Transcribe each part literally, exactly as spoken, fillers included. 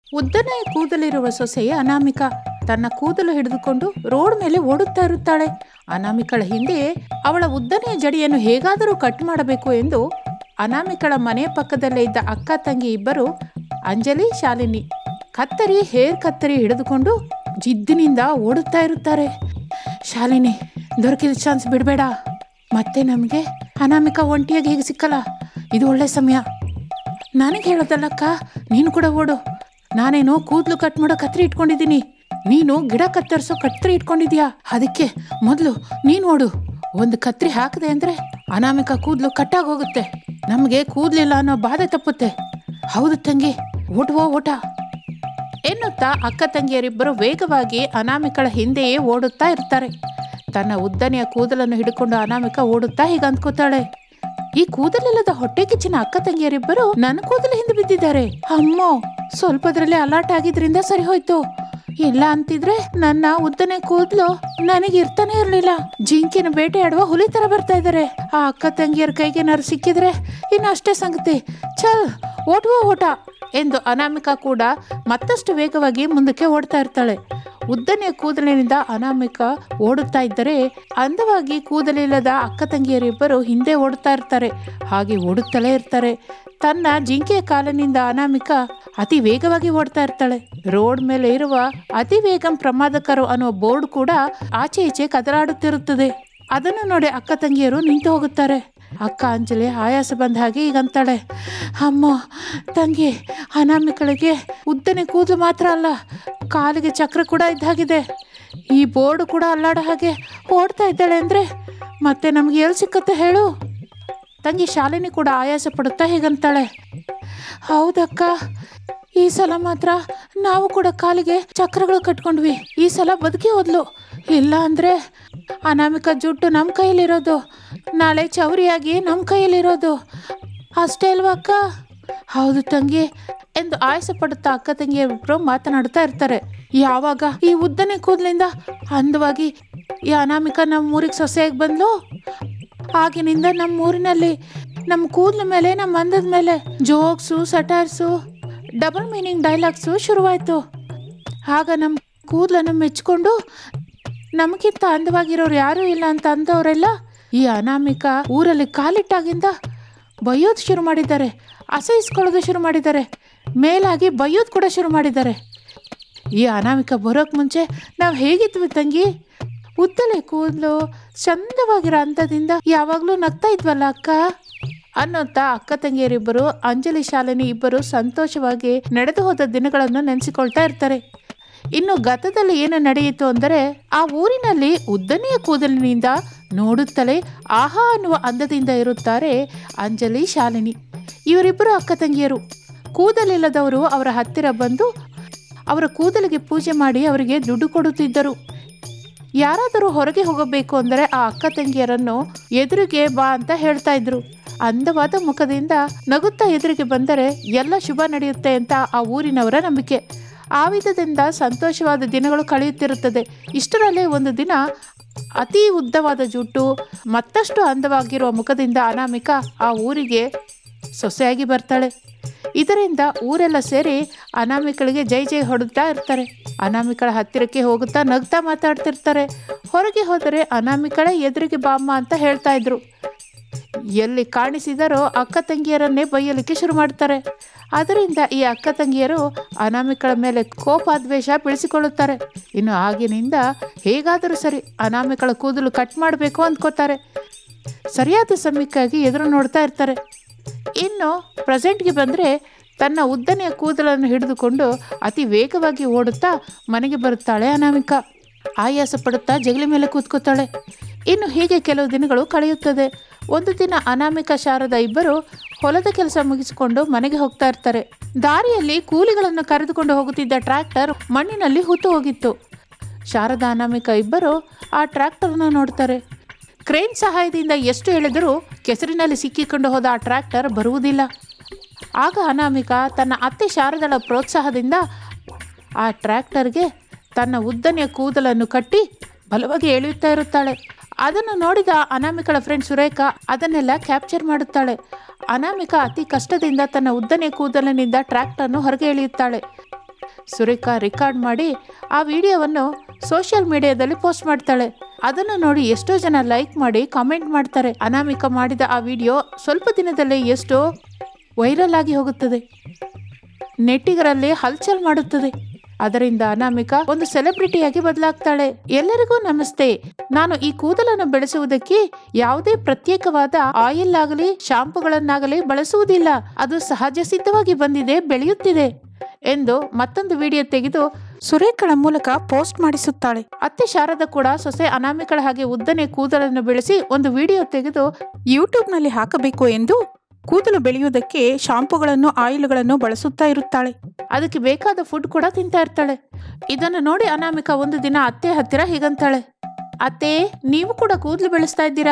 ಉದ್ದನೆ ಕೂದಲಿರುವ ಸೊಸೆ ಅನಾಮಿಕ ತನ್ನ ಕೂದಲು ಹಿಡಿದುಕೊಂಡು ರೋಡ್ ಮೇಲೆ ಓಡುತ್ತಾ ಇರುತ್ತಾಳೆ. ಅನಾಮಿಕಳ ಹಿಂದೆ ಅವಳ ಉದ್ದನೆಯ ಜಡಿಯನ್ನು ಹೇಗಾದರೂ ಕಟ್ ಮಾಡಬೇಕು ಎಂದು ಅನಾಮಿಕಳ ಮನೆಯ ಪಕ್ಕದಲ್ಲೇ ಇದ್ದ ಅಕ್ಕ ತಂಗಿ ಇಬ್ಬರು ಅಂಜಲಿ ಶಾಲಿನಿ ಕತ್ತರಿ ಹೇರ್ ಕತ್ತರಿ ಹಿಡಿದುಕೊಂಡು ಜಿದ್ದಿನಿಂದ ಓಡುತ್ತಾ ಇರುತ್ತಾರೆ. ಶಾಲಿನಿ, ದೊರಕಿದ ಚಾನ್ಸ್ ಬಿಡಬೇಡ, ಮತ್ತೆ ನಮಗೆ ಅನಾಮಿಕ ಒಂಟಿಯಾಗಿ ಹೇಗೆ ಸಿಕ್ಕಲ್ಲ, ಇದು ಒಳ್ಳೆ ಸಮಯ. ನನಗೆ ಹೇಳೋದಲ್ಲಕ್ಕ, ನೀನು ಕೂಡ ಓಡು. ನಾನೇನು ಕೂದಲು ಕಟ್ ಮಾಡೋ ಕತ್ರಿ ಇಟ್ಕೊಂಡಿದ್ದೀನಿ, ನೀನು ಗಿಡ ಕತ್ತರಿಸೋ ಕತ್ರಿ ಇಟ್ಕೊಂಡಿದ್ಯಾ. ಅದಕ್ಕೆ ಮೊದಲು ನೀನು ಓಡು. ಒಂದು ಕತ್ರಿ ಹಾಕದೆ ಅಂದರೆ ಅನಾಮಿಕ ಕೂದಲು ಕಟ್ಟಾಗಿ ಹೋಗುತ್ತೆ, ನಮಗೆ ಕೂದಲಿಲ್ಲ ಅನ್ನೋ ಬಾಧೆ ತಪ್ಪುತ್ತೆ. ಹೌದು ತಂಗಿ, ಓಟುವ ಓಟ ಎನ್ನುತ್ತಾ ಅಕ್ಕ ತಂಗಿಯರಿಬ್ಬರು ವೇಗವಾಗಿ ಅನಾಮಿಕಳ ಹಿಂದೆಯೇ ಓಡುತ್ತಾ ಇರ್ತಾರೆ. ತನ್ನ ಉದ್ದನೆಯ ಕೂದಲನ್ನು ಹಿಡ್ಕೊಂಡು ಅನಾಮಿಕ ಓಡುತ್ತಾ ಹೀಗೆ ಅಂದ್ಕೋತಾಳೆ, ಈ ಕೂದಲಿಲ್ಲದ ಹೊಟ್ಟೆ ಕಿಚ್ಚಿನ ಅಕ್ಕ ತಂಗಿಯರಿಬ್ಬರು ನನ್ನ ಕೂದಲು ಹಿಂದೆ ಬಿದ್ದಿದ್ದಾರೆ. ಅಮ್ಮೋ, ಸ್ವಲ್ಪದ್ರಲ್ಲಿ ಅಲಾಟ್ ಆಗಿದ್ರಿಂದ ಸರಿ ಹೋಯ್ತು. ಇಲ್ಲ ಅಂತಿದ್ರೆ ನನ್ನ ಉದ್ದನೆ ಕೂದಲು ನನಗೆ ಇರ್ತಾನೆ ಇರ್ಲಿಲ್ಲ. ಜಿಂಕಿನ ಬೇಟೆಯಾಡುವ ಹುಲಿ ತರ ಬರ್ತಾ ಇದ್ದಾರೆ. ಆ ಅಕ್ಕ ತಂಗಿಯರ ಕೈಗೆ ನರು ಸಿಕ್ಕಿದ್ರೆ ಇನ್ನು ಅಷ್ಟೇ ಸಂಗತಿ. ಚಲ್ ಓಟುವ ಓಟ ಎಂದು ಅನಾಮಿಕಾ ಕೂಡ ಮತ್ತಷ್ಟು ವೇಗವಾಗಿ ಮುಂದಕ್ಕೆ ಓಡ್ತಾ ಇರ್ತಾಳೆ. ಉದ್ದನೆಯ ಕೂದಲಿನಿಂದ ಅನಾಮಿಕ ಓಡುತ್ತಾ ಇದ್ದರೆ ಅಂದವಾಗಿ ಕೂದಲಿಲ್ಲದ ಅಕ್ಕ ತಂಗಿಯರಿಬ್ಬರು ಹಿಂದೆ ಓಡುತ್ತಾ ಇರ್ತಾರೆ. ಹಾಗೆ ಓಡುತ್ತಲೇ ಇರ್ತಾರೆ. ತನ್ನ ಜಿಂಕೆಯ ಕಾಲಿನಿಂದ ಅನಾಮಿಕ ಅತಿ ವೇಗವಾಗಿ ಓಡ್ತಾ ಇರ್ತಾಳೆ. ರೋಡ್ ಮೇಲೆ ಇರುವ ಅತಿ ವೇಗಂ ಪ್ರಮಾದಕರು ಅನ್ನುವ ಬೋರ್ಡ್ ಕೂಡ ಆಚೆ ಈಚೆ ಕದಲಾಡುತ್ತಿರುತ್ತದೆ. ಅದನ್ನು ನೋಡಿ ಅಕ್ಕ ತಂಗಿಯರು ನಿಂತು ಹೋಗುತ್ತಾರೆ. ಅಕ್ಕ ಅಂಜಲಿ ಆಯಾಸ ಬಂದ ಹಾಗೆ ಈಗಂತಾಳೆ, ಅಮ್ಮ ತಂಗಿ, ಅನಾಮಿಕಳಿಗೆ ಉದ್ದನೆ ಕೂದಲು ಮಾತ್ರ ಅಲ್ಲ, ಕಾಲಿಗೆ ಚಕ್ರ ಕೂಡ ಇದ್ದಾಗಿದೆ. ಈ ಬೋರ್ಡ್ ಕೂಡ ಅಲ್ಲಾಡೋ ಹಾಗೆ ಓಡ್ತಾ ಇದ್ದಾಳೆ ಅಂದರೆ ಮತ್ತೆ ನಮ್ಗೆ ಎಲ್ಲಿ ಸಿಕ್ಕತ್ತೆ ಹೇಳು. ತಂಗಿ ಶಾಲಿನಿ ಕೂಡ ಆಯಾಸ ಪಡುತ್ತಾ ಹೀಗಂತಾಳೆ, ಹೌದಕ್ಕ, ಈ ಸಲ ಮಾತ್ರ ನಾವು ಕೂಡ ಕಾಲಿಗೆ ಚಕ್ರಗಳು ಕಟ್ಕೊಂಡ್ವಿ. ಈ ಸಲ ಬದುಕಿ ಹೋದ್ಲು. ಇಲ್ಲ ಅಂದರೆ ಅನಾಮಿಕ ಜುಟ್ಟು ನಮ್ಮ ಕೈಯಲ್ಲಿರೋದು, ನಾಳೆ ಚೌರಿಯಾಗಿ ನಮ್ಮ ಕೈಯಲ್ಲಿರೋದು ಅಷ್ಟೇ ಅಲ್ವಾ ಅಕ್ಕ? ಹೌದು ತಂಗಿ ಎಂದು ಆಯಾಸ ಪಡುತ್ತಾ ಅಕ್ಕ ತಂಗಿಯರಿಬ್ಬರು ಮಾತನಾಡುತ್ತಾ ಇರ್ತಾರೆ. ಯಾವಾಗ ಈ ಉದ್ದನೆ ಕೂದಲಿಂದ ಅಂದವಾಗಿ ಈ ಅನಾಮಿಕ ನಮ್ಮ ಊರಿಗೆ ಸೊಸೆಯಾಗಿ ಬಂದ್ಲು, ಆಗಿನಿಂದ ನಮ್ಮ ಊರಿನಲ್ಲಿ ನಮ್ಮ ಕೂದಲ ಮೇಲೆ, ನಮ್ಮ ಅಂದದ ಮೇಲೆ ಜೋಕ್ಸು, ಸಟಾರ್ಸು, ಡಬಲ್ ಮೀನಿಂಗ್ ಡೈಲಾಗ್ಸು ಶುರುವಾಯಿತು. ಆಗ ನಮ್ಮ ಕೂದಲನ್ನು ಮೆಚ್ಚಿಕೊಂಡು ನಮಗಿಂತ ಅಂದವಾಗಿರೋರು ಯಾರೂ ಇಲ್ಲ ಅಂತ ಅಂದವರೆಲ್ಲ ಈ ಅನಾಮಿಕ ಊರಲ್ಲಿ ಕಾಲಿಟ್ಟಾಗಿಂದ ಬೈಯೋದು ಶುರು ಮಾಡಿದ್ದಾರೆ, ಅಸಹಿಸ್ಕೊಳ್ಳೋದು ಶುರು ಮಾಡಿದ್ದಾರೆ, ಮೇಲಾಗಿ ಬೈಯೋದು ಕೂಡ ಶುರು ಮಾಡಿದ್ದಾರೆ. ಈ ಅನಾಮಿಕ ಬರೋಕ್ಕೆ ಮುಂಚೆ ನಾವು ಹೇಗಿದ್ವಿ ತಂಗಿ? ಉದ್ದಲೆ ಕೂದಲು, ಚಂದವಾಗಿರೋ ಅಂಥದಿಂದ ಯಾವಾಗಲೂ ನಗ್ತಾ ಇದ್ವಲ್ಲ ಅಕ್ಕ ಅನ್ನೋಂಥ ಅಕ್ಕ ತಂಗಿಯರಿಬ್ಬರು ಅಂಜಲಿ ಶಾಲಿನಿ ಇಬ್ಬರು ಸಂತೋಷವಾಗಿ ನಡೆದು ಹೋದ ದಿನಗಳನ್ನು ನೆನೆಸಿಕೊಳ್ತಾ ಇರ್ತಾರೆ. ಇನ್ನು ಗತದಲ್ಲಿ ಏನು ನಡೆಯಿತು ಅಂದರೆ, ಆ ಊರಿನಲ್ಲಿ ಉದ್ದನೆಯ ಕೂದಲಿನಿಂದ ನೋಡುತ್ತಲೇ ಆಹಾ ಅನ್ನುವ ಅಂದದಿಂದ ಇರುತ್ತಾರೆ ಅಂಜಲಿ ಶಾಲಿನಿ. ಇವರಿಬ್ಬರು ಅಕ್ಕ ತಂಗಿಯರು. ಕೂದಲಿಲ್ಲದವರು ಅವರ ಹತ್ತಿರ ಬಂದು ಅವರ ಕೂದಲಿಗೆ ಪೂಜೆ ಮಾಡಿ ಅವರಿಗೆ ದುಡ್ಡು ಕೊಡುತ್ತಿದ್ದರು. ಯಾರಾದರೂ ಹೊರಗೆ ಹೋಗಬೇಕು ಅಂದರೆ ಆ ಅಕ್ಕ ತಂಗಿಯರನ್ನು ಎದುರಿಗೆ ಬಾ ಅಂತ ಹೇಳ್ತಾ ಇದ್ರು. ಅಂದವಾದ ಮುಖದಿಂದ ನಗುತ್ತಾ ಎದುರಿಗೆ ಬಂದರೆ ಎಲ್ಲ ಶುಭ ನಡೆಯುತ್ತೆ ಅಂತ ಆ ಊರಿನವರ ನಂಬಿಕೆ. ಆ ವಿಧದಿಂದ ಸಂತೋಷವಾದ ದಿನಗಳು ಕಳೆಯುತ್ತಿರುತ್ತದೆ. ಇಷ್ಟರಲ್ಲೇ ಒಂದು ದಿನ ಅತಿ ಉದ್ದವಾದ ಜುಟ್ಟು, ಮತ್ತಷ್ಟು ಅಂದವಾಗಿರುವ ಮುಖದಿಂದ ಅನಾಮಿಕ ಆ ಊರಿಗೆ ಸೊಸೆಯಾಗಿ ಬರ್ತಾಳೆ. ಇದರಿಂದ ಊರೆಲ್ಲ ಸೇರಿ ಅನಾಮಿಕಳಿಗೆ ಜೈ ಜೈ ಹೊಡುತ್ತಾ ಇರ್ತಾರೆ. ಅನಾಮಿಕಳ ಹತ್ತಿರಕ್ಕೆ ಹೋಗುತ್ತಾ ನಗ್ತಾ ಮಾತಾಡ್ತಿರ್ತಾರೆ. ಹೊರಗೆ ಹೋದರೆ ಅನಾಮಿಕಳ ಎದುರಿಗೆ ಬಾಮ್ಮ ಅಂತ ಹೇಳ್ತಾ ಇದ್ರು. ಎಲ್ಲಿ ಕಾಣಿಸಿದರೋ ಅಕ್ಕ ತಂಗಿಯರನ್ನೇ ಬೈಯಲಿಕ್ಕೆ ಶುರು ಮಾಡ್ತಾರೆ. ಅದರಿಂದ ಈ ಅಕ್ಕ ತಂಗಿಯರು ಅನಾಮಿಕಳ ಮೇಲೆ ಕೋಪ ದ್ವೇಷ ಬೆಳೆಸಿಕೊಳ್ಳುತ್ತಾರೆ. ಇನ್ನು ಆಗಿನಿಂದ ಹೇಗಾದರೂ ಸರಿ ಅನಾಮಿಕಳ ಕೂದಲು ಕಟ್ ಮಾಡಬೇಕು ಅಂದ್ಕೋತಾರೆ. ಸರಿಯಾದ ಸಮಯಕ್ಕಾಗಿ ಎದುರು ನೋಡ್ತಾ ಇರ್ತಾರೆ. ಇನ್ನು ಪ್ರೆಸೆಂಟ್ಗೆ ಬಂದರೆ ತನ್ನ ಉದ್ದನೆಯ ಕೂದಲನ್ನು ಹಿಡಿದುಕೊಂಡು ಅತಿ ವೇಗವಾಗಿ ಓಡುತ್ತಾ ಮನೆಗೆ ಬರುತ್ತಾಳೆ ಅನಾಮಿಕ. ಆಯಾಸ ಪಡುತ್ತಾ ಜಗಲಿ ಮೇಲೆ ಕೂತ್ಕೋತಾಳೆ. ಇನ್ನು ಹೀಗೆ ಕೆಲವು ದಿನಗಳು ಕಳೆಯುತ್ತದೆ. ಒಂದು ದಿನ ಅನಾಮಿಕ ಶಾರದಾ ಇಬ್ಬರು ಹೊಲದ ಕೆಲಸ ಮುಗಿಸಿಕೊಂಡು ಮನೆಗೆ ಹೋಗ್ತಾ ಇರ್ತಾರೆ. ದಾರಿಯಲ್ಲಿ ಕೂಲಿಗಳನ್ನು ಕರೆದುಕೊಂಡು ಹೋಗುತ್ತಿದ್ದ ಟ್ರ್ಯಾಕ್ಟರ್ ಮಣ್ಣಿನಲ್ಲಿ ಹೂತು ಹೋಗಿತ್ತು. ಶಾರದಾ ಅನಾಮಿಕ ಇಬ್ಬರು ಆ ಟ್ರ್ಯಾಕ್ಟರ್ನ ನೋಡ್ತಾರೆ. ಕ್ರೇನ್ ಸಹಾಯದಿಂದ ಎಷ್ಟು ಎಳೆದರೂ ಕೆಸರಿನಲ್ಲಿ ಸಿಕ್ಕಿಕೊಂಡು ಹೋದ ಆ ಟ್ರ್ಯಾಕ್ಟರ್ ಬರುವುದಿಲ್ಲ. ಆಗ ಅನಾಮಿಕ ತನ್ನ ಅತ್ತೆ ಶಾರದಳ ಪ್ರೋತ್ಸಾಹದಿಂದ ಆ ಟ್ರ್ಯಾಕ್ಟರ್ಗೆ ತನ್ನ ಉದ್ದನೆಯ ಕೂದಲನ್ನು ಕಟ್ಟಿ ಬಲವಾಗಿ ಎಳೆಯುತ್ತಾ ಇರುತ್ತಾಳೆ. ಅದನ್ನು ನೋಡಿದ ಅನಾಮಿಕಳ ಫ್ರೆಂಡ್ ಸುರೇಖಾ ಅದನ್ನೆಲ್ಲ ಕ್ಯಾಪ್ಚರ್ ಮಾಡುತ್ತಾಳೆ. ಅನಾಮಿಕ ಅತಿ ಕಷ್ಟದಿಂದ ತನ್ನ ಉದ್ದನೆಯ ಕೂದಲಿನಿಂದ ಟ್ರ್ಯಾಕ್ಟರ್ನು ಹೊರಗೆ ಎಳೆಯುತ್ತಾಳೆ. ಸುರೇಖಾ ರೆಕಾರ್ಡ್ ಮಾಡಿ ಆ ವಿಡಿಯೋವನ್ನು ಸೋಷಿಯಲ್ ಮೀಡಿಯಾದಲ್ಲಿ ಪೋಸ್ಟ್ ಮಾಡ್ತಾಳೆ. ಅದನ್ನು ನೋಡಿ ಎಷ್ಟೋ ಜನ ಲೈಕ್ ಮಾಡಿ ಕಾಮೆಂಟ್ ಮಾಡ್ತಾರೆ. ಅನಾಮಿಕಾ ಮಾಡಿದ ಆ ವಿಡಿಯೋ ಸ್ವಲ್ಪ ದಿನದಲ್ಲೇ ಎಷ್ಟೋ ವೈರಲ್ ಆಗಿ ಹೋಗುತ್ತದೆ, ನೆಟ್ಟಿಗರಲ್ಲಿ ಹಲ್ಚಲ್ ಮಾಡುತ್ತದೆ. ಅದರಿಂದ ಅನಾಮಿಕಾ ಒಂದು ಸೆಲೆಬ್ರಿಟಿಯಾಗಿ ಬದಲಾಗ್ತಾಳೆ. ಎಲ್ಲರಿಗೂ ನಮಸ್ತೆ. ನಾನು ಈ ಕೂದಲನ್ನು ಬೆಳೆಸುವುದಕ್ಕೆ ಯಾವುದೇ ಪ್ರತ್ಯೇಕವಾದ ಆಯಿಲ್ ಆಗಲಿ ಶಾಂಪುಗಳನ್ನಾಗಲಿ ಬಳಸುವುದಿಲ್ಲ. ಅದು ಸಹಜ ಸಿದ್ಧವಾಗಿ ಬಂದಿದೆ, ಬೆಳೆಯುತ್ತಿದೆ ಎಂದು ಮತ್ತೊಂದು ವಿಡಿಯೋ ತೆಗೆದು ಸುರೇಖಳ ಮೂಲಕ ಪೋಸ್ಟ್ ಮಾಡಿಸುತ್ತಾಳೆ. ಅತ್ತೆ ಶಾರದಾ ಕೂಡ ಸೊಸೆ ಅನಾಮಿಕಳ ಹಾಗೆ ಉದ್ದನೆ ಕೂದಲನ್ನು ಬೆಳೆಸಿ ಒಂದು ವಿಡಿಯೋ ತೆಗೆದು ಯೂಟ್ಯೂಬ್ ನಲ್ಲಿ ಹಾಕಬೇಕು ಎಂದು ಕೂದಲು ಬೆಳೆಯುವುದಕ್ಕೆ ಶಾಂಪುಗಳನ್ನು ಆಯಿಲ್ಗಳನ್ನು ಬಳಸುತ್ತಾ ಇರುತ್ತಾಳೆ. ಅದಕ್ಕೆ ಬೇಕಾದ ಫುಡ್ ಕೂಡ ತಿಂತಾ ಇರ್ತಾಳೆ. ಇದನ್ನು ನೋಡಿ ಅನಾಮಿಕಾ ಒಂದು ದಿನ ಅತ್ತೆ ಹತ್ತಿರ ಹೀಗಂತಾಳೆ, ಅತ್ತೆ ನೀವು ಕೂಡ ಕೂದಲು ಬೆಳೆಸ್ತಾ ಇದ್ದೀರಾ?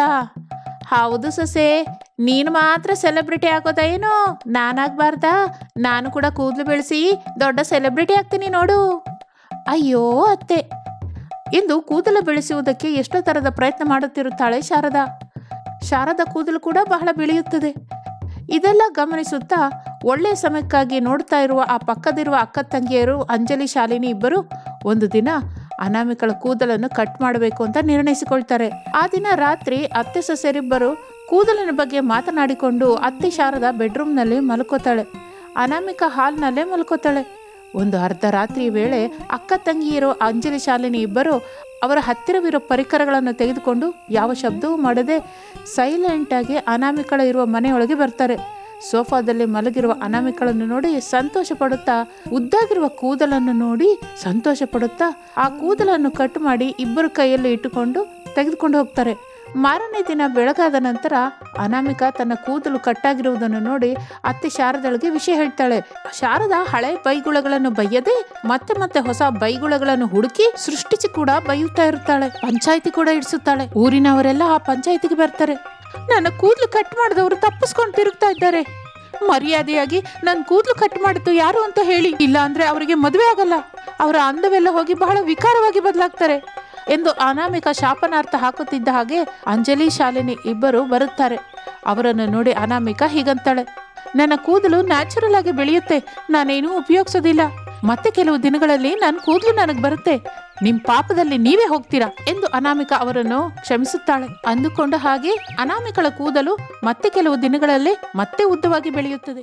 ಹೌದು ಸೊಸೆ, ನೀನು ಮಾತ್ರ ಸೆಲೆಬ್ರಿಟಿ ಆಗೋದಾ ಏನೋ, ನಾನಾಗಬಾರ್ದಾ? ನಾನು ಕೂಡ ಕೂದಲು ಬೆಳೆಸಿ ದೊಡ್ಡ ಸೆಲೆಬ್ರಿಟಿ ಆಗ್ತೀನಿ ನೋಡು. ಅಯ್ಯೋ ಅತ್ತೆ ಎಂದು ಕೂದಲು ಬೆಳೆಸುವುದಕ್ಕೆ ಎಷ್ಟೋ ಥರದ ಪ್ರಯತ್ನ ಮಾಡುತ್ತಿರುತ್ತಾಳೆ ಶಾರದಾ. ಶಾರದಾ ಕೂದಲು ಕೂಡ ಬಹಳ ಬೆಳೆಯುತ್ತದೆ. ಇದೆಲ್ಲ ಗಮನಿಸುತ್ತಾ ಒಳ್ಳೆಯ ಸಮಯಕ್ಕಾಗಿ ನೋಡ್ತಾ ಇರುವ ಆ ಪಕ್ಕದಿರುವ ಅಕ್ಕ ತಂಗಿಯರು ಅಂಜಲಿ ಶಾಲಿನಿ ಇಬ್ಬರು ಒಂದು ದಿನ ಅನಾಮಿಕಳ ಕೂದಲನ್ನು ಕಟ್ ಮಾಡಬೇಕು ಅಂತ ನಿರ್ಣಯಿಸಿಕೊಳ್ತಾರೆ. ಆ ದಿನ ರಾತ್ರಿ ಅತ್ತೆ ಸೊಸೆಯರಿಬ್ಬರು ಕೂದಲಿನ ಬಗ್ಗೆ ಮಾತನಾಡಿಕೊಂಡು ಅತ್ತೆ ಶಾರದಾ ಬೆಡ್ರೂಮ್ನಲ್ಲಿ ಮಲ್ಕೋತಾಳೆ, ಅನಾಮಿಕಾ ಹಾಲ್ನಲ್ಲೇ ಮಲ್ಕೋತಾಳೆ. ಒಂದು ಅರ್ಧ ರಾತ್ರಿ ವೇಳೆ ಅಕ್ಕ ತಂಗಿಯರು ಅಂಜಲಿ ಶಾಲಿನಿ ಇಬ್ಬರು ಅವರ ಹತ್ತಿರವಿರೋ ಪರಿಕರಗಳನ್ನು ತೆಗೆದುಕೊಂಡು ಯಾವ ಶಬ್ದವೂ ಮಾಡದೆ ಸೈಲೆಂಟಾಗಿ ಅನಾಮಿಕಳ ಇರುವ ಮನೆಯೊಳಗೆ ಬರ್ತಾರೆ. ಸೋಫಾದಲ್ಲಿ ಮಲಗಿರುವ ಅನಾಮಿಕಳನ್ನು ನೋಡಿ ಸಂತೋಷ ಪಡುತ್ತಾ, ಉದ್ದಾಗಿರುವ ಕೂದಲನ್ನು ನೋಡಿ ಸಂತೋಷ ಪಡುತ್ತಾ ಆ ಕೂದಲನ್ನು ಕಟ್ ಮಾಡಿ ಇಬ್ಬರು ಕೈಯಲ್ಲಿ ಇಟ್ಟುಕೊಂಡು ತೆಗೆದುಕೊಂಡು ಹೋಗ್ತಾರೆ. ಮಾರನೇ ದಿನ ಬೆಳಗಾದ ನಂತರ ಅನಾಮಿಕಾ ತನ್ನ ಕೂದಲು ಕಟ್ಟಾಗಿರುವುದನ್ನು ನೋಡಿ ಅತ್ತೆ ಶಾರದಾಳಿಗೆ ವಿಷಯ ಹೇಳ್ತಾಳೆ. ಶಾರದಾ ಹಳೆ ಬೈಗುಳಗಳನ್ನು ಬೈಯದೆ ಮತ್ತೆ ಮತ್ತೆ ಹೊಸ ಬೈಗುಳಗಳನ್ನು ಹುಡುಕಿ ಸೃಷ್ಟಿಸಿ ಕೂಡ ಬೈಯುತ್ತಾ ಇರುತ್ತಾಳೆ. ಪಂಚಾಯಿತಿ ಕೂಡ ಇಡಿಸುತ್ತಾಳೆ. ಊರಿನವರೆಲ್ಲ ಆ ಪಂಚಾಯಿತಿಗೆ ಬರ್ತಾರೆ. ನನ್ನ ಕೂದಲು ಕಟ್ ಮಾಡಿದವರು ತಪ್ಪಿಸ್ಕೊಂಡು ತಿರುಗ್ತಾ ಇದ್ದಾರೆ. ಮರ್ಯಾದೆಯಾಗಿ ನನ್ನ ಕೂದಲು ಕಟ್ ಮಾಡಿದ್ದು ಯಾರು ಅಂತ ಹೇಳಿ, ಇಲ್ಲ ಅಂದ್ರೆ ಅವರಿಗೆ ಮದುವೆ ಆಗಲ್ಲ, ಅವರ ಅಂದವೆಲ್ಲ ಹೋಗಿ ಬಹಳ ವಿಕಾರವಾಗಿ ಬದಲಾಗ್ತಾರೆ ಎಂದು ಅನಾಮಿಕಾ ಶಾಪನಾರ್ಥ ಹಾಕುತ್ತಿದ್ದ ಹಾಗೆ ಅಂಜಲಿ ಶಾಲಿನಿ ಇಬ್ಬರು ಬರುತ್ತಾರೆ. ಅವರನ್ನು ನೋಡಿ ಅನಾಮಿಕಾ ಹೀಗಂತಾಳೆ, ನನ್ನ ಕೂದಲು ನ್ಯಾಚುರಲ್ ಆಗಿ ಬೆಳೆಯುತ್ತೆ, ನಾನೇನೂ ಉಪಯೋಗಿಸೋದಿಲ್ಲ. ಮತ್ತೆ ಕೆಲವು ದಿನಗಳಲ್ಲಿ ನನ್ನ ಕೂದಲು ನನಗೆ ಬರುತ್ತೆ, ನಿಮ್ ಪಾಪದಲ್ಲಿ ನೀವೇ ಹೋಗ್ತೀರಾ ಎಂದು ಅನಾಮಿಕಾ ಅವರನ್ನು ಕ್ಷಮಿಸುತ್ತಾಳೆ. ಅಂದುಕೊಂಡ ಹಾಗೆ ಅನಾಮಿಕಳ ಕೂದಲು ಮತ್ತೆ ಕೆಲವು ದಿನಗಳಲ್ಲಿ ಮತ್ತೆ ಉದ್ದವಾಗಿ ಬೆಳೆಯುತ್ತದೆ.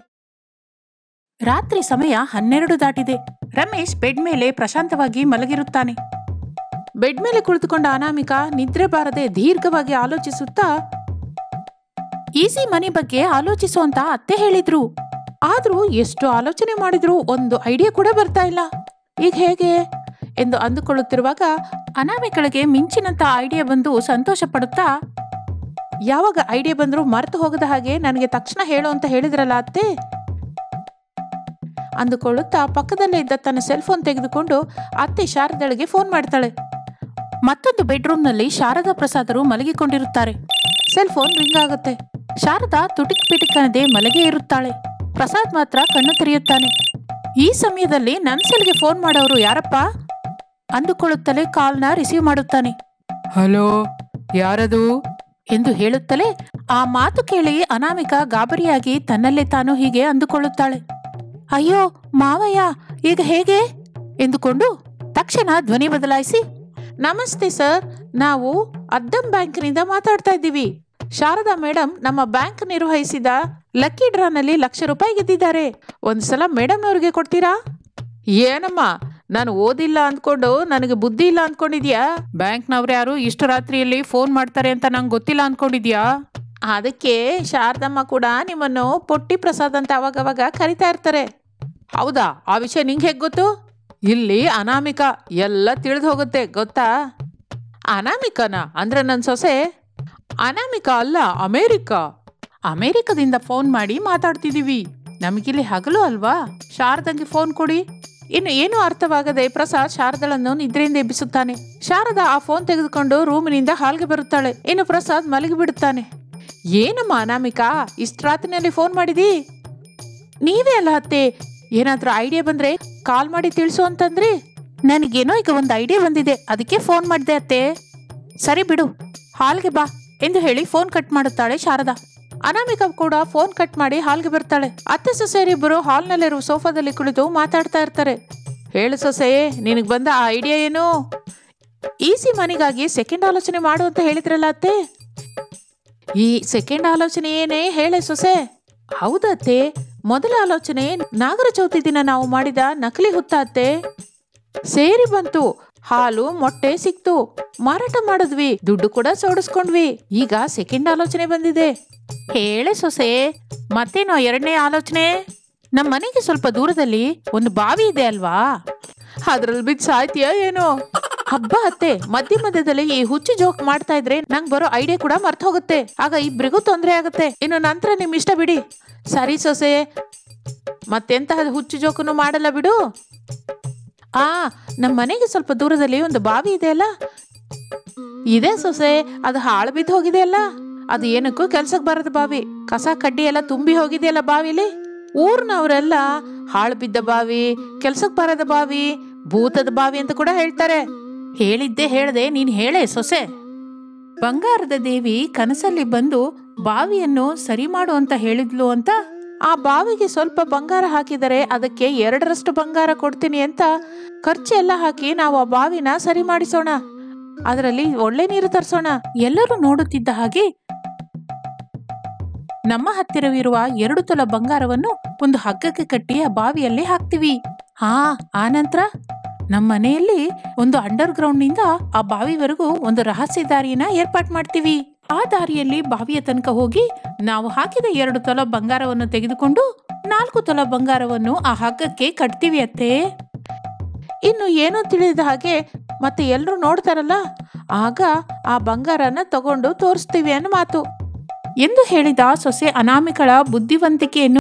ರಾತ್ರಿ ಸಮಯ ಹನ್ನೆರಡು ದಾಟಿದೆ. ರಮೇಶ್ ಬೆಡ್ ಮೇಲೆ ಪ್ರಶಾಂತವಾಗಿ ಮಲಗಿರುತ್ತಾನೆ. ಬೆಡ್ ಮೇಲೆ ಕುಳಿತುಕೊಂಡ ಅನಾಮಿಕಾ ನಿದ್ರೆ ಬಾರದೆ ದೀರ್ಘವಾಗಿ ಆಲೋಚಿಸುತ್ತಾ, ಈಸಿ ಮನಿ ಬಗ್ಗೆ ಆಲೋಚಿಸುವಂತ ಅತ್ತೆ ಹೇಳಿದ್ರು, ಆದ್ರೂ ಎಷ್ಟು ಆಲೋಚನೆ ಮಾಡಿದ್ರು ಒಂದು ಐಡಿಯಾ ಕೂಡ ಬರ್ತಾ ಇಲ್ಲ, ಈಗ ಹೇಗೆ ಎಂದು ಅಂದುಕೊಳ್ಳುತ್ತಿರುವಾಗ ಅನಾಮಿಕಳಿಗೆ ಮಿಂಚಿನಂತ ಐಡಿಯಾ ಬಂದು ಸಂತೋಷ ಪಡುತ್ತಾ, ಯಾವಾಗ ಐಡಿಯಾ ಬಂದರೂ ಮರೆತು ಹೋಗದ ಹಾಗೆ ನನಗೆ ತಕ್ಷಣ ಹೇಳು ಅಂತ ಹೇಳಿದ್ರಲ್ಲ ಅತ್ತೆ ಅಂದುಕೊಳ್ಳುತ್ತಾ ಪಕ್ಕದಲ್ಲೇ ಇದ್ದ ತನ್ನ ಸೆಲ್ ಫೋನ್ ತೆಗೆದುಕೊಂಡು ಅತ್ತೆ ಶಾರದಾಳಿಗೆ ಫೋನ್ ಮಾಡ್ತಾಳೆ. ಮತ್ತೊಂದು ಬೆಡ್ರೂಮ್ನಲ್ಲಿ ಶಾರದಾ ಪ್ರಸಾದರು ಮಲಗಿಕೊಂಡಿರುತ್ತಾರೆ. ಸೆಲ್ ಫೋನ್ ರಿಂಗ್ ಆಗುತ್ತೆ. ಶಾರದಾ ತುಟಿಕ್ ಪಿಟಿಕನದೆ ಮಲಗೇ ಇರುತ್ತಾಳೆ. ಪ್ರಸಾದ್ ಮಾತ್ರ ಕಣ್ಣು ತೆರೆಯುತ್ತಾನೆ. ಈ ಸಮಯದಲ್ಲಿ ನನ್ನ ಸೆಲ್ಗೆ ಫೋನ್ ಮಾಡೋರು ಯಾರಪ್ಪ ಅಂದುಕೊಳ್ಳುತ್ತಲೇ ಕಾಲ್ನ ರಿಸೀವ್ ಮಾಡುತ್ತಾನೆ. ಹಲೋ, ಯಾರದು ಎಂದು ಹೇಳುತ್ತಲೇ ಆ ಮಾತು ಕೇಳಿ ಅನಾಮಿಕಾ ಗಾಬರಿಯಾಗಿ ತನ್ನಲ್ಲೇ ತಾನು ಹೀಗೆ ಅಂದುಕೊಳ್ಳುತ್ತಾಳೆ. ಅಯ್ಯೋ ಮಾವಯ್ಯ, ಈಗ ಹೇಗೆ ಎಂದುಕೊಂಡು ತಕ್ಷಣ ಧ್ವನಿ ಬದಲಾಯಿಸಿ, ನಮಸ್ತೆ ಸರ್, ನಾವು ಅದ್ದಂ ಬ್ಯಾಂಕ್ನಿಂದ ಮಾತಾಡ್ತಾ ಇದ್ದೀವಿ. ಶಾರದಾ ಮೇಡಮ್ ನಮ್ಮ ಬ್ಯಾಂಕ್ ನಿರ್ವಹಿಸಿದ ಲಕ್ಕಿ ಡ್ರಾನಲ್ಲಿ ಲಕ್ಷ ರೂಪಾಯಿ ಗೆದ್ದಿದ್ದಾರೆ. ಒಂದ್ಸಲ ಮೇಡಮ್ ಅವ್ರಿಗೆ ಕೊಡ್ತೀರಾ? ಏನಮ್ಮ, ನಾನು ಓದಿಲ್ಲ ಅಂದ್ಕೊಂಡು ನನಗೆ ಬುದ್ಧಿ ಇಲ್ಲ ಅಂದ್ಕೊಂಡಿದ್ಯಾ? ಬ್ಯಾಂಕ್ನವ್ರು ಯಾರು ಇಷ್ಟು ರಾತ್ರಿಯಲ್ಲಿ ಫೋನ್ ಮಾಡ್ತಾರೆ ಅಂತ ನಂಗೆ ಗೊತ್ತಿಲ್ಲ ಅಂದ್ಕೊಂಡಿದ್ಯಾ? ಅದಕ್ಕೆ ಶಾರದಮ್ಮ ಕೂಡ ನಿಮ್ಮನ್ನು ಪೊಟ್ಟಿ ಪ್ರಸಾದ್ ಅಂತ ಅವಾಗವಾಗ ಕರಿತಾ ಇರ್ತಾರೆ. ಹೌದಾ? ಆ ವಿಷಯ ನಿಂಗೆ ಹೇಗೆ ಗೊತ್ತು? ಇಲ್ಲಿ ಅನಾಮಿಕಾ ಎಲ್ಲ ತಿಳಿದು ಹೋಗುತ್ತೆ ಗೊತ್ತಾ? ಅನಾಮಿಕಾನ ಅಂದ್ರೆ ನನ್ನ ಸೊಸೆ? ಅನಾಮಿಕಾ ಅಲ್ಲ, ಅಮೇರಿಕಾ. ಅಮೇರಿಕಾದಿಂದ ಫೋನ್ ಮಾಡಿ ಮಾತಾಡ್ತಿದ್ದೀವಿ. ನಮಗಿಲ್ಲಿ ಹಗಲು ಅಲ್ವಾ? ಶಾರದಂಗೆ ಫೋನ್ ಕೊಡಿ. ಇನ್ನು ಏನೂ ಅರ್ಥವಾಗದೆ ಪ್ರಸಾದ್ ಶಾರದಳನ್ನು ನಿದ್ರೆಯಿಂದ ಎಬ್ಬಿಸುತ್ತಾನೆ. ಶಾರದಾ ಆ ಫೋನ್ ತೆಗೆದುಕೊಂಡು ರೂಮಿನಿಂದ ಹಾಲ್ಗೆ ಬರುತ್ತಾಳೆ. ಇನ್ನು ಪ್ರಸಾದ್ ಮಲಗಿಬಿಡುತ್ತಾನೆ. ಏನಮ್ಮ ಅನಾಮಿಕಾ, ಇಷ್ಟು ರಾತ್ರಿನಲ್ಲಿ ಫೋನ್ ಮಾಡಿದಿ? ನೀವೇ ಅಲ್ಲ ಅತ್ತೆ, ಏನಾದ್ರೂ ಐಡಿಯಾ ಬಂದ್ರೆ ಕಾಲ್ ಮಾಡಿ ತಿಳಿಸು ಅಂತಂದ್ರಿ. ನನಗೇನೋ ಈಗ ಒಂದು ಐಡಿಯಾ ಬಂದಿದೆ, ಅದಕ್ಕೆ ಫೋನ್ ಮಾಡಿದೆ ಅತ್ತೆ. ಸರಿ ಬಿಡು, ಹಾಲ್ಗೆ ಬಾ ಎಂದು ಹೇಳಿ ಫೋನ್ ಕಟ್ ಮಾಡುತ್ತಾಳೆ ಶಾರದಾ. ಅನಾಮಿಕಾ ಕೂಡ ಫೋನ್ ಕಟ್ ಮಾಡಿ ಹಾಲ್ಗೆ ಬರ್ತಾಳೆ. ಅತ್ತೆ ಸೊಸೆಯರಿಬ್ಬರು ಹಾಲ್ನಲ್ಲಿರುವ ಸೋಫಾದಲ್ಲಿ ಕುಳಿತು ಮಾತಾಡ್ತಾ ಇರ್ತಾರೆ. ಹೇಳು ಸೊಸೆ, ನಿನಗೆ ಬಂದ ಆ ಐಡಿಯಾ ಏನು? ಈಸಿ ಮನೆಗಾಗಿ ಸೆಕೆಂಡ್ ಆಲೋಚನೆ ಮಾಡು ಅಂತ ಹೇಳಿದ್ರಲ್ಲ ಅತ್ತೆ. ಈ ಸೆಕೆಂಡ್ ಆಲೋಚನೆ ಏನೇ ಹೇಳೆ ಸೊಸೆ? ಹೌದತ್ತೆ, ಮೊದಲ ಆಲೋಚನೆ ನಾಗರ ಚೌತಿ ದಿನ ನಾವು ಮಾಡಿದ ನಕಲಿ ಹುತ್ತ ಅತ್ತೆ. ಸೇರಿ ಬಂತು. ಹಾಲು ಮೊಟ್ಟೆ ಸಿಕ್ತು, ಮಾರಾಟ ಮಾಡಿದ್ವಿ, ದುಡ್ಡು ಕೂಡ ಸೋಡಿಸ್ಕೊಂಡ್ವಿ. ಈಗ ಸೆಕೆಂಡ್ ಆಲೋಚನೆ ಬಂದಿದೆ. ಹೇಳೆ ಸೊಸೆ, ಮತ್ತೇನೋ ಎರಡನೇ ಆಲೋಚನೆ? ನಮ್ಮ ಮನೆಗೆ ಸ್ವಲ್ಪ ದೂರದಲ್ಲಿ ಒಂದು ಬಾವಿ ಇದೆ ಅಲ್ವಾ, ಅದ್ರಲ್ಲಿ ಬಿದ್ದು ಸಾಯ್ತೀಯ ಏನೋ? ಹಬ್ಬ ಅತ್ತೆ, ಮಧ್ಯ ಮಧ್ಯದಲ್ಲಿ ಈ ಹುಚ್ಚು ಜೋಕ್ ಮಾಡ್ತಾ ಇದ್ರೆ ನಂಗೆ ಬರೋ ಐಡಿಯಾ ಕೂಡ ಮರ್ತ ಹೋಗುತ್ತೆ. ಆಗ ಇಬ್ರಿಗೂ ತೊಂದರೆ ಆಗುತ್ತೆ. ಇನ್ನು ನಂತರ ನಿಮ್ ಇಷ್ಟ ಬಿಡಿ. ಸರಿ ಸೊಸೆ, ಮತ್ತೆಂತಹ ಹುಚ್ಚು ಜೋಕನ್ನು ಮಾಡಲ್ಲ ಬಿಡು. ಆ ನಮ್ಮ ಮನೆಗೆ ಸ್ವಲ್ಪ ದೂರದಲ್ಲಿ ಒಂದು ಬಾವಿ ಇದೆ ಅಲ್ಲ? ಇದೆ ಸೊಸೆ, ಅದು ಹಾಳು ಬಿದ್ದು ಹೋಗಿದೆ ಅಲ್ಲ. ಅದು ಏನಕ್ಕೂ ಕೆಲ್ಸಕ್ಕೆ ಬರದ ಬಾವಿ. ಕಸ ಕಡ್ಡಿ ಎಲ್ಲ ತುಂಬಿ ಹೋಗಿದೆಯಲ್ಲ ಬಾವಿಲಿ. ಊರ್ನವರೆಲ್ಲ ಹಾಳು ಬಿದ್ದ ಬಾವಿ, ಕೆಲ್ಸಕ್ಕೆ ಬರದ ಬಾವಿ, ಭೂತದ ಬಾವಿ ಅಂತ ಕೂಡ ಹೇಳ್ತಾರೆ. ಹೇಳಿದ್ದೆ ಹೇಳ್ದೆ, ನೀನ್ ಹೇಳೆ ಸೊಸೆ. ಬಂಗಾರದ ದೇವಿ ಕನಸಲ್ಲಿ ಬಂದು ಬಾವಿಯನ್ನು ಸರಿ ಮಾಡು ಅಂತ ಹೇಳಿದ್ಲು ಅಂತ. ಆ ಬಾವಿಗೆ ಸ್ವಲ್ಪ ಬಂಗಾರ ಹಾಕಿದರೆ ಅದಕ್ಕೆ ಎರಡರಷ್ಟು ಬಂಗಾರ ಕೊಡ್ತೀನಿ ಅಂತ ಖರ್ಚು ಎಲ್ಲ ಹಾಕಿ ನಾವು ಆ ಬಾವಿನ ಸರಿ ಮಾಡಿಸೋಣ. ಅದರಲ್ಲಿ ಒಳ್ಳೆ ನೀರು ತರಿಸೋಣ. ಎಲ್ಲರೂ ನೋಡುತ್ತಿದ್ದ ಹಾಗೆ ನಮ್ಮ ಹತ್ತಿರವಿರುವ ಎರಡು ತೊಲ ಬಂಗಾರವನ್ನು ಒಂದು ಹಗ್ಗಕ್ಕೆ ಕಟ್ಟಿ ಆ ಬಾವಿಯಲ್ಲಿ ಹಾಕ್ತಿವಿ. ಹಾ ಆ ನಂತರ ನಮ್ಮ ಮನೆಯಲ್ಲಿ ಒಂದು ಅಂಡರ್ ಗ್ರೌಂಡ್ ನಿಂದ ಆ ಬಾವಿವರೆಗೂ ಒಂದು ರಹಸ್ಯ ದಾರಿಯನ್ನ ಏರ್ಪಾಟ್ ಮಾಡ್ತೀವಿ. ಆ ದಾರಿಯಲ್ಲಿ ಬಾವಿಯ ತನಕ ಹೋಗಿ ನಾವು ಹಾಕಿದ ಎರಡು ತೊಲ ಬಂಗಾರವನ್ನು ತೆಗೆದುಕೊಂಡು ನಾಲ್ಕು ತೊಲ ಬಂಗಾರವನ್ನು ಆ ಹಗ್ಗಕ್ಕೆ ಕಟ್ತೀವಿ ಅತ್ತೆ. ಇನ್ನು ಏನೋ ತಿಳಿದ ಹಾಗೆ ಮತ್ತೆ ಎಲ್ರು ನೋಡ್ತಾರಲ್ಲ, ಆಗ ಆ ಬಂಗಾರನ ತಗೊಂಡು ತೋರಿಸ್ತೀವಿ ಅನ್ನೋ ಮಾತು ಎಂದು ಹೇಳಿದ ಸೊಸೆ ಅನಾಮಿಕಳ ಬುದ್ಧಿವಂತಿಕೆಯನ್ನು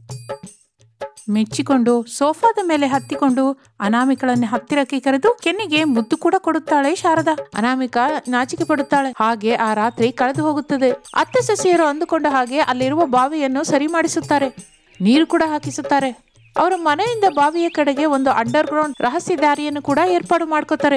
ಮೆಚ್ಚಿಕೊಂಡು ಸೋಫಾದ ಮೇಲೆ ಹತ್ತಿಕೊಂಡು ಅನಾಮಿಕಳನ್ನ ಹತ್ತಿರಕ್ಕೆ ಕರೆದು ಕೆನ್ನಿಗೆ ಮುದ್ದು ಕೂಡ ಕೊಡುತ್ತಾಳೆ ಶಾರದಾ. ಅನಾಮಿಕಾ ನಾಚಿಕೆ ಪಡುತ್ತಾಳೆ. ಹಾಗೆ ಆ ರಾತ್ರಿ ಕಳೆದು ಹೋಗುತ್ತದೆ. ಅತ್ತೆ ಸೊಸೆಯರು ಅಂದುಕೊಂಡ ಹಾಗೆ ಅಲ್ಲಿರುವ ಬಾವಿಯನ್ನು ಸರಿ ಮಾಡಿಸುತ್ತಾರೆ, ನೀರು ಕೂಡ ಹಾಕಿಸುತ್ತಾರೆ. ಅವರ ಮನೆಯಿಂದ ಬಾವಿಯ ಕಡೆಗೆ ಒಂದು ಅಂಡರ್ ಗ್ರೌಂಡ್ ರಹಸ್ಯ ದಾರಿಯನ್ನು ಕೂಡ ಏರ್ಪಾಡು ಮಾಡ್ಕೋತಾರೆ.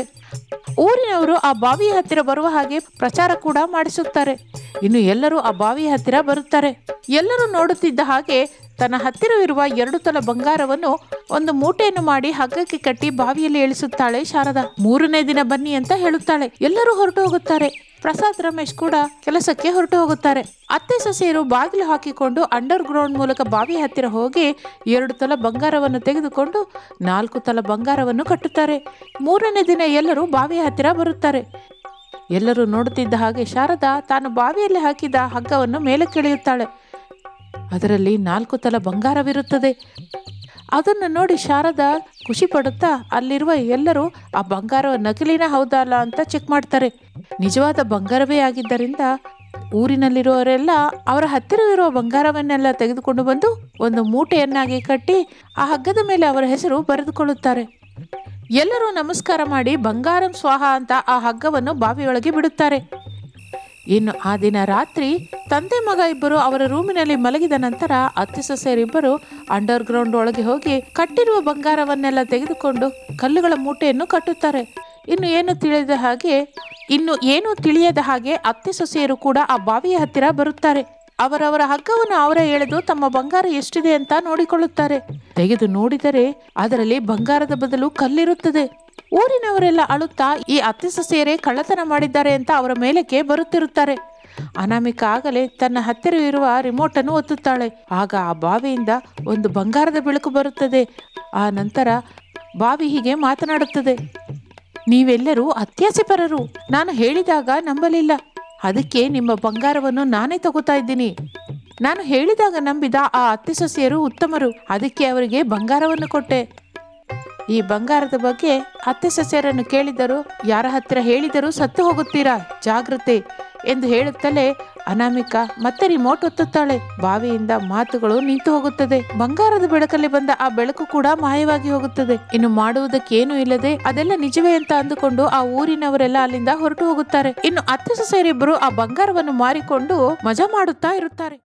ಊರಿನವರು ಆ ಬಾವಿಯ ಹತ್ತಿರ ಬರುವ ಹಾಗೆ ಪ್ರಚಾರ ಕೂಡ ಮಾಡಿಸುತ್ತಾರೆ. ಇನ್ನು ಎಲ್ಲರೂ ಆ ಬಾವಿಯ ಹತ್ತಿರ ಬರುತ್ತಾರೆ. ಎಲ್ಲರೂ ನೋಡುತ್ತಿದ್ದ ಹಾಗೆ ತನ್ನ ಹತ್ತಿರವಿರುವ ಎರಡು ತೊಲ ಬಂಗಾರವನ್ನು ಒಂದು ಮೂಟೆಯನ್ನು ಮಾಡಿ ಹಗ್ಗಕ್ಕೆ ಕಟ್ಟಿ ಬಾವಿಯಲ್ಲಿ ಇಳಿಸುತ್ತಾಳೆ ಶಾರದಾ. ಮೂರನೇ ದಿನ ಬನ್ನಿ ಅಂತ ಹೇಳುತ್ತಾಳೆ. ಎಲ್ಲರೂ ಹೊರಟು ಹೋಗುತ್ತಾರೆ. ಪ್ರಸಾದ್ ರಮೇಶ್ ಕೂಡ ಕೆಲಸಕ್ಕೆ ಹೊರಟು ಹೋಗುತ್ತಾರೆ. ಅತ್ತೆ ಸೊಸೆಯರು ಬಾಗಿಲು ಹಾಕಿಕೊಂಡು ಅಂಡರ್ ಗ್ರೌಂಡ್ ಮೂಲಕ ಬಾವಿಯ ಹತ್ತಿರ ಹೋಗಿ ಎರಡು ತೊಲ ಬಂಗಾರವನ್ನು ತೆಗೆದುಕೊಂಡು ನಾಲ್ಕು ತೊಲ ಬಂಗಾರವನ್ನು ಕಟ್ಟುತ್ತಾರೆ. ಮೂರನೇ ದಿನ ಎಲ್ಲರೂ ಬಾವಿಯ ಹತ್ತಿರ ಬರುತ್ತಾರೆ. ಎಲ್ಲರೂ ನೋಡುತ್ತಿದ್ದ ಹಾಗೆ ಶಾರದಾ ತಾನು ಬಾವಿಯಲ್ಲಿ ಹಾಕಿದ ಹಗ್ಗವನ್ನು ಮೇಲಕ್ಕೆಳೆಯುತ್ತಾಳೆ. ಅದರಲ್ಲಿ ನಾಲ್ಕು ತೊಲ ಬಂಗಾರವಿರುತ್ತದೆ. ಅದನ್ನು ನೋಡಿ ಶಾರದಾ ಖುಷಿ ಪಡುತ್ತಾ ಅಲ್ಲಿರುವ ಎಲ್ಲರೂ ಆ ಬಂಗಾರ ನಕಲಿನ ಹೌದಲ್ಲ ಅಂತ ಚೆಕ್ ಮಾಡ್ತಾರೆ. ನಿಜವಾದ ಬಂಗಾರವೇ ಆಗಿದ್ದರಿಂದ ಊರಿನಲ್ಲಿರುವವರೆಲ್ಲ ಅವರ ಹತ್ತಿರವಿರುವ ಬಂಗಾರವನ್ನೆಲ್ಲ ತೆಗೆದುಕೊಂಡು ಬಂದು ಒಂದು ಮೂಟೆಯನ್ನಾಗಿ ಕಟ್ಟಿ ಆ ಹಗ್ಗದ ಮೇಲೆ ಅವರ ಹೆಸರು ಬರೆದುಕೊಳ್ಳುತ್ತಾರೆ. ಎಲ್ಲರೂ ನಮಸ್ಕಾರ ಮಾಡಿ ಬಂಗಾರಂ ಸ್ವಾಹ ಅಂತ ಆ ಹಗ್ಗವನ್ನು ಬಾವಿಯೊಳಗೆ ಬಿಡುತ್ತಾರೆ. ಇನ್ನು ಆ ದಿನ ರಾತ್ರಿ ತಂದೆ ಮಗ ಇಬ್ಬರು ಅವರ ರೂಮಿನಲ್ಲಿ ಮಲಗಿದ ನಂತರ ಅತ್ತೆ ಸೊಸೆಯರಿಬ್ಬರು ಅಂಡರ್ ಗ್ರೌಂಡ್ ಒಳಗೆ ಹೋಗಿ ಕಟ್ಟಿರುವ ಬಂಗಾರವನ್ನೆಲ್ಲ ತೆಗೆದುಕೊಂಡು ಕಲ್ಲುಗಳ ಮೂಟೆಯನ್ನು ಕಟ್ಟುತ್ತಾರೆ. ಇನ್ನು ಏನು ತಿಳಿಯದ ಹಾಗೆ ಇನ್ನು ಏನು ತಿಳಿಯದ ಹಾಗೆ ಅತ್ತೆ ಸೊಸೆಯರು ಕೂಡ ಆ ಬಾವಿಯ ಹತ್ತಿರ ಬರುತ್ತಾರೆ. ಅವರವರ ಹಗ್ಗವನ್ನು ಅವರೇ ಎಳೆದು ತಮ್ಮ ಬಂಗಾರ ಎಷ್ಟಿದೆ ಅಂತ ನೋಡಿಕೊಳ್ಳುತ್ತಾರೆ. ತೆಗೆದು ನೋಡಿದರೆ ಅದರಲ್ಲಿ ಬಂಗಾರದ ಬದಲು ಕಲ್ಲಿರುತ್ತದೆ. ಊರಿನವರೆಲ್ಲ ಅಳುತ್ತಾ ಈ ಅತ್ತೆ ಸೊಸೆಯರೇ ಕಳ್ಳತನ ಮಾಡಿದ್ದಾರೆ ಅಂತ ಅವರ ಮೇಲಕ್ಕೆ ಬರುತ್ತಿರುತ್ತಾರೆ. ಅನಾಮಿಕಾ ಆಗಲೇ ತನ್ನ ಹತ್ತಿರ ಇರುವ ರಿಮೋಟ್ ಅನ್ನು ಒತ್ತುತ್ತಾಳೆ. ಆಗ ಆ ಬಾವಿಯಿಂದ ಒಂದು ಬಂಗಾರದ ಬೆಳಕು ಬರುತ್ತದೆ. ಆ ನಂತರ ಬಾವಿ ಹೀಗೆ ಮಾತನಾಡುತ್ತದೆ. ನೀವೆಲ್ಲರೂ ಅತ್ಯಾಸೆಪರರು. ನಾನು ಹೇಳಿದಾಗ ನಂಬಲಿಲ್ಲ, ಅದಕ್ಕೆ ನಿಮ್ಮ ಬಂಗಾರವನ್ನು ನಾನೇ ತಗೋತಾ ಇದ್ದೀನಿ. ನಾನು ಹೇಳಿದಾಗ ನಂಬಿದ ಆ ಅತ್ತೆ ಸೊಸೆಯರು ಉತ್ತಮರು, ಅದಕ್ಕೆ ಅವರಿಗೆ ಬಂಗಾರವನ್ನು ಕೊಟ್ಟೆ. ಈ ಬಂಗಾರದ ಬಗ್ಗೆ ಅತ್ತೆ ಸೊಸೆಯರನ್ನು ಕೇಳಿದರು, ಯಾರ ಹತ್ತಿರ ಹೇಳಿದರೂ ಸತ್ತು ಹೋಗುತ್ತೀರಾ, ಜಾಗೃತೆ ಎಂದು ಹೇಳುತ್ತಲೇ ಅನಾಮಿಕಾ ಮತ್ತೆ ರಿಮೋಟ್ ಒತ್ತುತ್ತಾಳೆ. ಬಾವಿಯಿಂದ ಮಾತುಗಳು ನಿಂತು ಹೋಗುತ್ತದೆ. ಬಂಗಾರದ ಬೆಳಕಲ್ಲಿ ಬಂದ ಆ ಬೆಳಕು ಕೂಡ ಮಾಯವಾಗಿ ಹೋಗುತ್ತದೆ. ಇನ್ನು ಮಾಡುವುದಕ್ಕೇನು ಇಲ್ಲದೆ ಅದೆಲ್ಲ ನಿಜವೇ ಅಂತ ಅಂದುಕೊಂಡು ಆ ಊರಿನವರೆಲ್ಲ ಅಲ್ಲಿಂದ ಹೊರಟು ಹೋಗುತ್ತಾರೆ. ಇನ್ನು ಅತ್ತೆ ಸೊಸೆಯರಿಬ್ಬರು ಆ ಬಂಗಾರವನ್ನು ಮಾರಿಕೊಂಡು ಮಜಾ ಮಾಡುತ್ತಾ ಇರುತ್ತಾರೆ.